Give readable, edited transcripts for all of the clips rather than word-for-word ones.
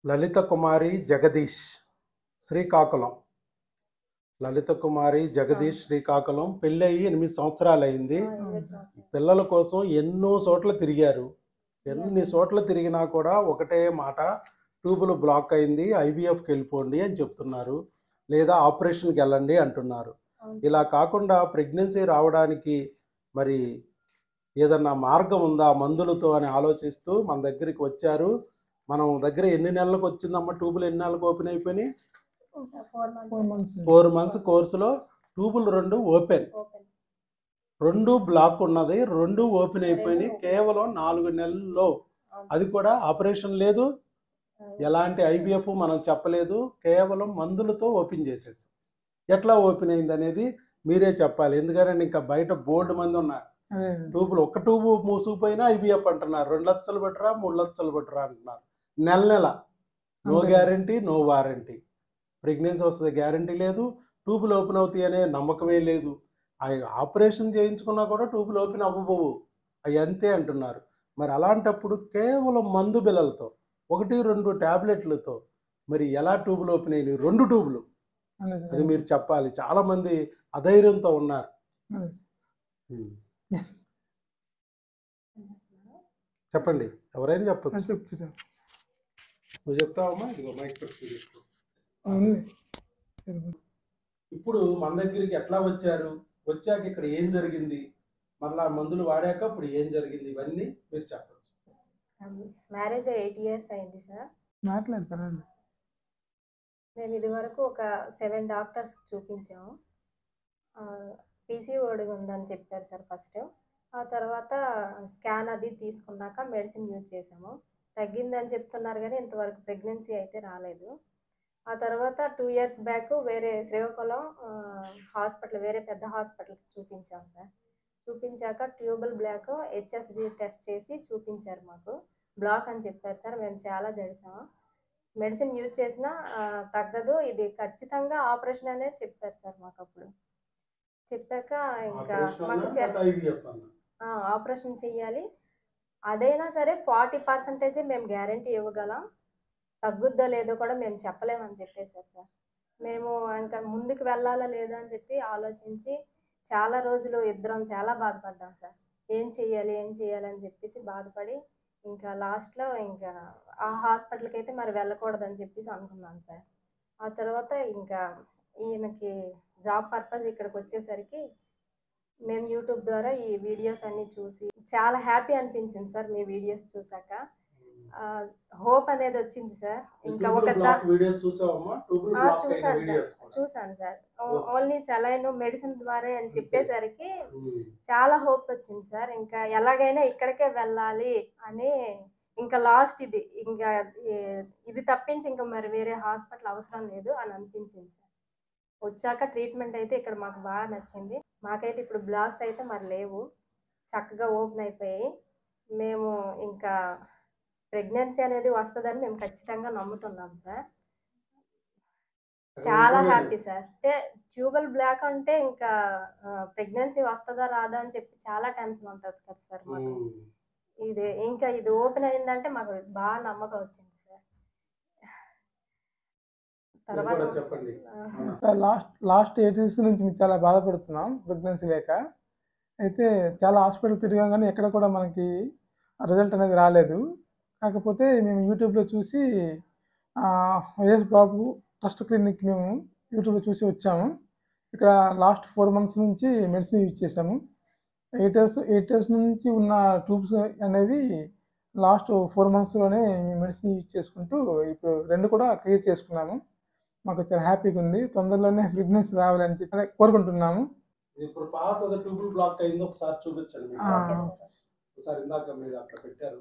లలిత కుమారి జగదీష్ శ్రీకాకుళం. లలిత కుమారి జగదీష్ శ్రీకాకుళం. పెళ్ళయి 8 సంవత్సరాలైంది. పిల్లల కోసం ఎన్నో చోట్ల తిరిగారు. ఎన్ని చోట్ల తిరిగినా కూడా ఒకటే మాట, ట్యూబులు బ్లాక్ అయింది, ఐవీఎఫ్కి వెళ్ళిపోండి అని చెప్తున్నారు, లేదా ఆపరేషన్కి వెళ్ళండి అంటున్నారు. ఇలా కాకుండా ప్రెగ్నెన్సీ రావడానికి మరి ఏదన్నా మార్గం ఉందా మందులతో అని ఆలోచిస్తూ మన దగ్గరికి వచ్చారు. మనం దగ్గర ఎన్ని నెలలకు వచ్చిందమ్మా ట్యూబులు? ఎన్ని నెలలకు ఓపెన్ అయిపోయినాయి? 4 months కోర్సులో ట్యూబులు 2 ఓపెన్, 2 బ్లాక్ ఉన్నది, 2 ఓపెన్ అయిపోయినాయి కేవలం 4 నెలల్లో. అది కూడా ఆపరేషన్ లేదు, ఎలాంటి ఐవీఎఫ్ మనం చెప్పలేదు, కేవలం మందులతో ఓపెన్ చేసేసి. ఎట్లా ఓపెన్ అయింది అనేది మీరే చెప్పాలి, ఎందుకంటే ఇంకా బయట బోల్డ్ మంది ఉన్నారు. ట్యూబులు ఒక్క ట్యూబు మూసుకుపోయినా ఐవీఎఫ్ అంటున్నారు, 2 లక్షలు పెట్టరా 3 లక్షలు పెట్టరా అంటున్నారు. నెల no guarantee no warranty. Pregnancy వస్తుంది గ్యారంటీ లేదు, ట్యూబులు ఓపెన్ అవుతాయి అనే నమ్మకమే లేదు. అవి ఆపరేషన్ చేయించుకున్నా కూడా ట్యూబులు ఓపెన్ అవ్వబోవు, అవి అంతే అంటున్నారు. మరి అలాంటప్పుడు కేవలం మందు బిళ్ళలతో 1-2 ట్యాబ్లెట్లతో మరి ఎలా ట్యూబులు ఓపెన్ అయినాయి? 2 ట్యూబులు, అది మీరు చెప్పాలి. చాలామంది అధైర్యంతో ఉన్నారు. చెప్పండి, ఎవరైనా చెప్పచ్చు. నువ్వు చెప్తావమ్మా, ఇదిగో మైక్ పెట్టుకుని చెప్పు. ఇప్పుడు మన దగ్గరికి ఎట్లా వచ్చారు, వచ్చాక ఇక్కడ ఏం జరిగింది, మళ్ళా మందులు వాడాక ఇప్పుడు ఏం జరిగింది, ఇవన్నీ మీరు చెప్పచ్చు. మ్యారేజ్ 8 years అయింది సార్. మాట్లాడతానండి. మేము ఇది వరకు ఒక 7 డాక్టర్స్ చూపించాము. పీసీఓడి ఉందని చెప్పారు సార్ ఫస్ట్. ఆ తర్వాత స్కాన్ అది తీసుకున్నాక మెడిసిన్ యూజ్ చేసాము, తగ్గిందని చెప్తున్నారు కానీ ఇంతవరకు ప్రెగ్నెన్సీ అయితే రాలేదు. ఆ తర్వాత 2 years బ్యాక్ వేరే శ్రీకాకుళం హాస్పిటల్, వేరే పెద్ద హాస్పిటల్కి చూపించాం సార్. చూపించాక ట్యూబుల్ బ్లాక్ హెచ్ఎస్జి టెస్ట్ చేసి చూపించారు, మాకు బ్లాక్ అని చెప్పారు సార్. మేము చాలా జడిసాము, మెడిసిన్ యూజ్ చేసినా తగ్గదు, ఇది ఖచ్చితంగా ఆపరేషన్ అనేది చెప్పారు సార్ మాకు. అప్పుడు చెప్పాక ఇంకా మాకు ఆపరేషన్ చెయ్యాలి, అదైనా సరే 40% మేము గ్యారంటీ ఇవ్వగలం, తగ్గుద్దో లేదో కూడా మేము చెప్పలేమని చెప్పేశారు సార్. మేము ఇంకా ముందుకు వెళ్ళాలా లేదా అని చెప్పి ఆలోచించి చాలా రోజులు ఇద్దరం చాలా బాధపడ్డాం సార్. ఏం చెయ్యాలి అని చెప్పేసి బాధపడి ఇంకా లాస్ట్లో ఇంకా ఆ హాస్పిటల్కి అయితే మరి వెళ్ళకూడదని చెప్పేసి అనుకున్నాం సార్. ఆ తర్వాత ఇంకా ఈయనకి జాబ్ పర్పస్ ఇక్కడికి వచ్చేసరికి మేము యూట్యూబ్ ద్వారా ఈ వీడియోస్ అన్నీ చూసి చాలా హ్యాపీ అనిపించింది సార్. మీ వీడియోస్ చూసాక హోప్ అనేది వచ్చింది సార్. ఇంకా ఒక చూసాను సార్. ఓన్లీ సెలైన్ మెడిసిన్ ద్వారా అని చెప్పేసరికి చాలా హోప్ వచ్చింది సార్. ఇంకా ఎలాగైనా ఇక్కడికే వెళ్ళాలి అని ఇంకా లాస్ట్ ఇది తప్పించి ఇంకా మరి వేరే హాస్పిటల్ అవసరం లేదు అని అనిపించింది సార్. వచ్చాక ట్రీట్మెంట్ అయితే ఇక్కడ మాకు బాగా నచ్చింది. మాకైతే ఇప్పుడు బ్లాక్స్ అయితే మరి లేవు, చక్కగా ఓపెన్ అయిపోయాయి. మేము ఇంకా ప్రెగ్నెన్సీ అనేది వస్తుందని మేము ఖచ్చితంగా నమ్ముతున్నాం సార్. చాలా హ్యాపీ సార్. అంటే ట్యూబల్ బ్లాక్ అంటే ఇంకా ప్రెగ్నెన్సీ వస్తుందా రాదా అని చెప్పి చాలా టెన్షన్ ఉంటుంది కదా సార్ మాకు. ఇది ఓపెన్ అయిందంటే మాకు బాగా నమ్మకం వచ్చింది సార్. తర్వాత లాస్ట్ 8 years నుంచి మేము చాలా బాధపడుతున్నాం ప్రెగ్నెన్సీ లేక. అయితే చాలా హాస్పిటల్ తిరిగాం కానీ ఎక్కడ కూడా మనకి రిజల్ట్ అనేది రాలేదు. కాకపోతే మేము యూట్యూబ్లో చూసి వైఎస్ బాబు ట్రస్ట్ క్లినిక్ మేము యూట్యూబ్లో చూసి వచ్చాము. ఇక్కడ లాస్ట్ 4 months నుంచి మెడిసిన్ యూజ్ చేసాము. 8 years నుంచి ఉన్న ట్యూబ్స్ అనేవి లాస్ట్ 4 monthsలోనే మెడిసిన్ యూజ్ చేసుకుంటూ ఇప్పుడు 2 కూడా క్లియర్ చేసుకున్నాము. మాకు చాలా హ్యాపీగా ఉంది. తొందరలోనే ప్రెగ్నెన్సీ రావాలని చెప్పి కోరుకుంటున్నాము. ఇప్పుడు పాత ట్యూబుల్ బ్లాక్ అయింది, ఒకసారి చూపించండి. ఒకసారి ఇందాక మీరు అక్కడ పెట్టారు,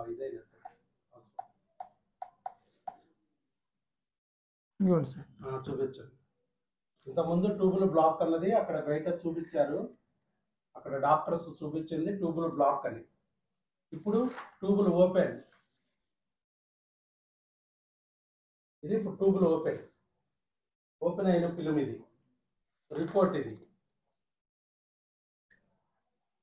చూపించండి. ఇంతకుముందు ట్యూబుల్ బ్లాక్ అన్నది అక్కడ బయట చూపించారు, అక్కడ డాక్టర్స్ చూపించింది ట్యూబుల్ బ్లాక్ అని. ఇప్పుడు ట్యూబుల్ ఓపెన్, ఇది ఇప్పుడు ట్యూబుల్ ఓపెన్ అయిన ఫిల్మ్. ఇది రిపోర్ట్, ఇది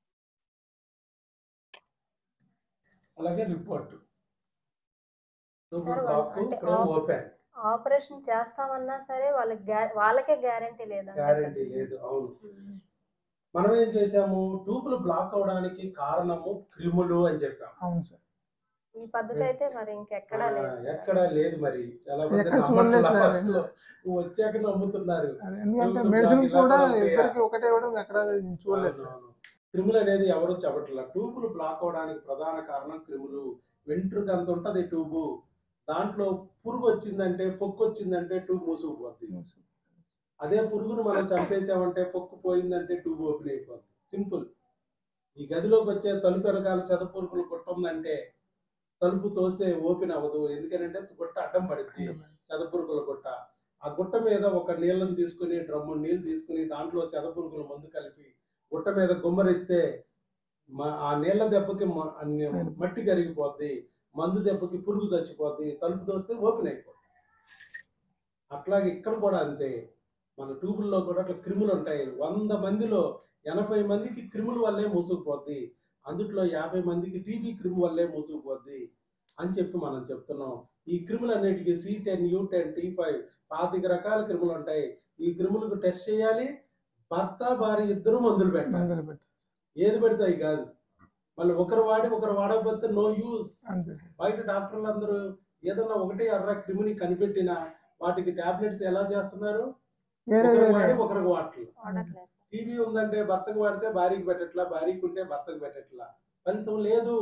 అలాగే రిపోర్ట్ ట్యూబుల్ సార్ బ్లాక్ అంటే ఇప్పుడేమో ఓపెన్. ఆపరేషన్ చేస్తామన్నా సరే వాళ్ళకే గ్యారంటీ లేదంట సార్. గ్యారంటీ లేదు. అవును. మనం ఏం చేసాము, ట్యూబులు బ్లాక్ అవడానికి కారణము క్రిములు అని చెప్పాం. అవును సార్. ఈ పద్ధతి అయితే మరి ఇంకెక్కడా లేదు సార్. ఎక్కడా లేదు. మరి చాలా మంది ఎక్కడ చూడలేదు సార్. ఫస్ట్ లో వచ్చాక నమ్ముతున్నారు. అది ఎందుకంటే ట్యూబులు మెడిసిన్ బ్లాక్ ఇలా కూడా కూడా ఉంటాయా? ఇద్దరికి ఒకటే ఇవ్వడం ఎక్కడ నేను చూడలేదు సార్. అవునవును. క్రిములు అనేది ఎవరు చెప్పట్లేదు. ట్యూబులు బ్లాక్ అవడానికి ప్రధాన కారణం క్రిములు. వెంట్రుక అంత ఉంటది ట్యూబు, దాంట్లో పురుగు వచ్చిందంటే, పొక్కు వచ్చిందంటే ట్యూబ్ మూసుకుపోద్ది. అదే పురుగును మనం చంపేసామంటే, పొక్కు పోయిందంటే ట్యూబ్ ఓపెన్ అయిపోద్ది. సింపుల్. ఈ గదిలోకి వచ్చే తలుపు వెనకాల శత పురుగులు గుట్టుందంటే తలుపు తోస్తే ఓపెన్ అవ్వదు. ఎందుకంటే గుట్ట అడ్డం పడుద్ది, శతపురుగుల గుట్ట. ఆ గుట్ట మీద ఒక నీళ్ళని తీసుకుని, డ్రమ్ము నీళ్ళు తీసుకుని, దాంట్లో శతపురుగుల మందు కలిపి గుట్ట మీద గుమ్మరిస్తే ఆ నీళ్ళ దెబ్బకి మట్టి కరిగిపోద్ది, మందు దెబ్బకి పురుగు చచ్చిపోద్ది, తలుపు తోస్తే ఓపెన్ అయిపోద్ది. అట్లాగే ఇక్కడ కూడా అంతే. మన ట్యూబుల్లో కూడా అట్లా క్రిములు ఉంటాయి. 100 మందిలో 80 మందికి క్రిముల వల్లే మూసుకుపోద్ది. అందుట్లో 50 మందికి టీబీ క్రిము వల్లే మూసుకుపోద్ది అని చెప్పి మనం చెప్తున్నాం. ఈ క్రిములు అన్నిటికీ C10, U10, T5 25 రకాల క్రిములు ఉంటాయి. ఈ క్రిములకు టెస్ట్ చేయాలి. భర్త భార్య ఇద్దరు మందులు పెట్టాలి. ఏది పెడతాయి కాదు. మళ్ళీ ఒకరు వాడి ఒకరు వాడకపోతే నో యూస్. బయట డాక్టర్లు అందరూ ఏదన్నా ఒకటే ఎర్ర క్రిమిని కనిపెట్టినా వాటికి టాబ్లెట్స్ ఎలా చేస్తున్నారు, ఒకరు వాడి ఒకరికి వాడట్లేదు. టీబీ ఉందంటే భర్తకు వాడితే భార్యకి పెట్టట్లా, భార్యకి ఉంటే భర్తకు పెట్టట్లా. ఫలితం లేదు.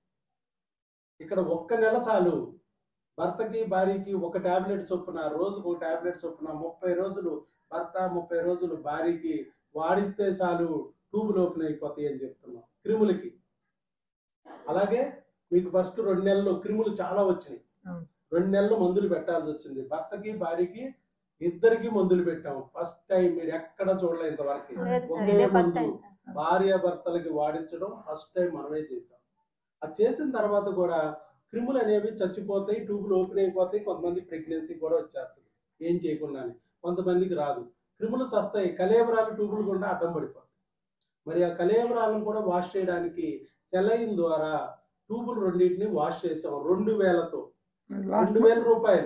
ఇక్కడ ఒక్క నెల చాలు. భర్తకి భార్యకి ఒక టాబ్లెట్ చొప్పున, రోజుకు ఒక టాబ్లెట్ చొప్పున 30 రోజులు భర్త, 30 రోజులు భార్యకి వాడిస్తే చాలు, ట్యూబులు ఓపెన్ అయిపోతాయి అని చెప్తున్నాం క్రిములకి. అలాగే మీకు ఫస్ట్ 2 నెలలు క్రిములు చాలా వచ్చినాయి. 2 నెలలు మందులు పెట్టాల్సి వచ్చింది. భర్తకి భార్యకి ఇద్దరికి మందులు పెట్టాం. First time. మీరు ఎక్కడ చూడలేదు ఇంతవరకు. ఒకే మందు భార్య భర్తలకి వాడించడం ఫస్ట్ టైం మనమే చేసాం. అది చేసిన తర్వాత కూడా క్రిములు అనేవి చచ్చిపోతాయి, ట్యూబులు ఓపెన్ అయిపోతాయి. కొంతమంది ప్రెగ్నెన్సీ కూడా వచ్చేస్తుంది ఏం చేయకుండానే. కొంతమందికి రాదు. క్రిములు సస్తాయి, కలేబరాలు ట్యూబులు గుండా అడ్డం పడిపోతాయి. మరి ఆ కలేబరాలను కూడా వాష్ చేయడానికి సెలైన్ ద్వారా ట్యూబులు రెండింటిని వాష్ చేసాం 2000తో. 2000 రూపాయలు.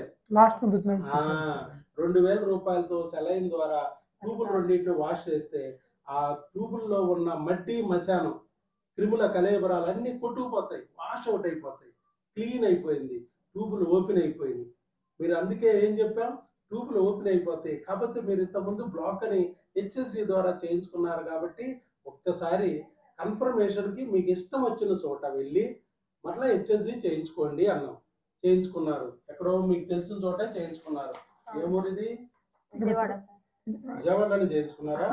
2000 రూపాయలతో సెలైన్ ద్వారా ట్యూబులు రెండింటిని వాష్ చేస్తే ఆ ట్యూబుల్లో ఉన్న మట్టి మశానం క్రిముల కలేబరాలు అన్ని కొట్టుకుపోతాయి, వాష్ అవుట్ అయిపోతాయి. క్లీన్ అయిపోయింది, ట్యూబులు ఓపెన్ అయిపోయింది. మీరు అందుకే ఏం చెప్పాం, ట్యూబులు ఓపెన్ అయిపోతాయి. కాబట్టి మీరు ఇంతకుముందు బ్లాక్ అని HSG ద్వారా చేయించుకున్నారు కాబట్టి ఒక్కసారి కన్ఫర్మేషన్కి మీకు ఇష్టం వచ్చిన చోట వెళ్ళి మరలా HSG చేయించుకోండి అన్నాం. చేయించుకున్నారు. ఎక్కడో మీకు తెలిసిన చోట చేయించుకున్నారు. ఏ ఊరిది? విజయవాడలోనే చేయించుకున్నారా?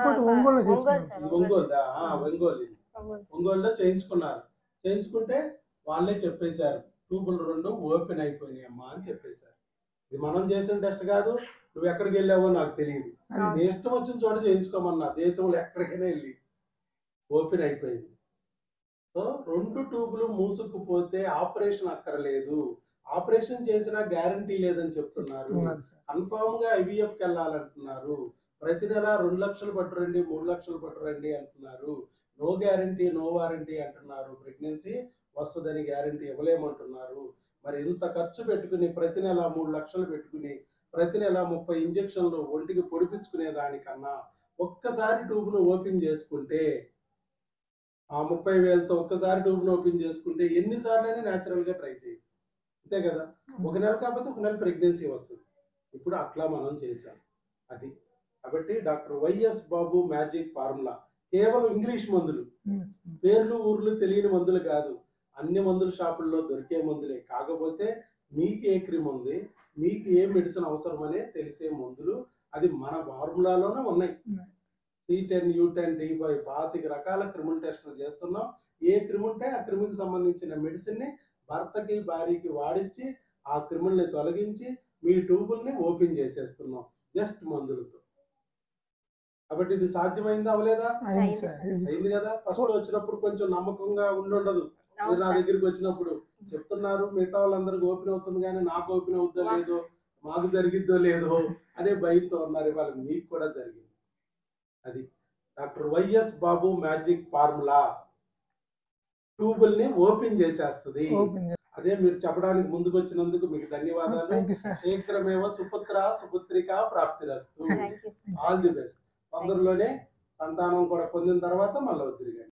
ఒంగోలులో చేయించుకున్నారు. చేయించుకుంటే వాళ్ళే చెప్పేశారు ట్యూబులు 2 ఓపెన్ అయిపోయినాయి అమ్మా అని చెప్పేశారు. ఇది మనం చేసిన టెస్ట్ కాదు. నువ్వు ఎక్కడికి వెళ్ళావో నాకు తెలియదు. నీ ఇష్టం వచ్చిన చోట చేయించుకోమన్నా. దేశంలో ఎక్కడికైనా వెళ్ళి ఓపెన్ అయిపోయింది. సో 2 ట్యూబులు మూసుకుపోతే ఆపరేషన్ అక్కర్లేదు. ఆపరేషన్ చేసినా గ్యారంటీ లేదని చెప్తున్నారు. కన్ఫామ్ గా IVFకి వెళ్ళాలంటున్నారు. ప్రతి నెల 2 లక్షలు పట్టురండి, 3 లక్షలు పట్టురండి అంటున్నారు. నో గ్యారంటీ, నో వారంటీ అంటున్నారు. ప్రెగ్నెన్సీ వస్తుందని గ్యారంటీ ఇవ్వలేమంటున్నారు. మరి ఇంత ఖర్చు పెట్టుకుని ప్రతి నెల 3 లక్షలు పెట్టుకుని ప్రతి నెల 30 ఇంజక్షన్లు ఒంటికి పొడిపించుకునే దానికన్నా ఒక్కసారి ట్యూబ్ను ఓపెన్ చేసుకుంటే, ఆ 30,000తో ఒక్కసారి ట్యూబ్ను ఓపెన్ చేసుకుంటే ఎన్నిసార్లైనా న్యాచురల్గా ట్రై చేయొచ్చు. అంతే కదా. ఒక నెల కాకపోతే ఒక నెల ప్రెగ్నెన్సీ వస్తుంది. ఇప్పుడు అట్లా మనం చేశాం. అది కాబట్టి doctor YS Babu magic formula కేవలం ఇంగ్లీష్ మందులు, పేర్లు ఊర్లు తెలియని మందులు కాదు. అన్ని మందుల షాపుల్లో దొరికే మందులే. కాకపోతే మీకు ఏ క్రీమ్ ఉంది, మీకు ఏ మెడిసిన్ అవసరమనే తెలిసే మందులు. అది మన ఫార్ములాలోనే ఉన్నాయి. C10, U10, T5 25 రకాల క్రిముల టెస్టులు చేస్తున్నాం. ఏ క్రిము ఉంటే ఆ క్రిమికి సంబంధించిన మెడిసిన్ని భర్తకి భార్యకి వాడించి ఆ క్రిముల్ని తొలగించి మీ ట్యూబుల్ని ఓపెన్ చేసేస్తున్నాం జస్ట్ మందులతో. కాబట్టి ఇది సాధ్యమైందా అవలేదా? అయింది కదా. ఫస్ట్ వచ్చినప్పుడు కొంచెం నమ్మకంగా ఉండదు. మీరు నా దగ్గరికి వచ్చినప్పుడు చెప్తున్నారు మిగతా వాళ్ళందరికీ ఓపెన్ అవుతుంది కానీ నాకు ఓపెన్ అవుద్దో లేదో, మాకు జరిగిద్దో లేదో అనే భయంతో ఉన్నారు. ఇవాళ మీకు కూడా జరిగింది. అది doctor YS Babu magic formula ట్యూబుల్ని ఓపెన్ చేసేస్తుంది. అదే మీరు చెప్పడానికి ముందుకు వచ్చినందుకు మీకు ధన్యవాదాలు. Thank you sir. శీఘ్రమేవ సుపుత్ర సుపుత్రిక ప్రాప్తిరస్తు. Thank you sir. All the best. తొందరలోనే సంతానం కూడా పొందిన తర్వాత మళ్ళీ తిరిగి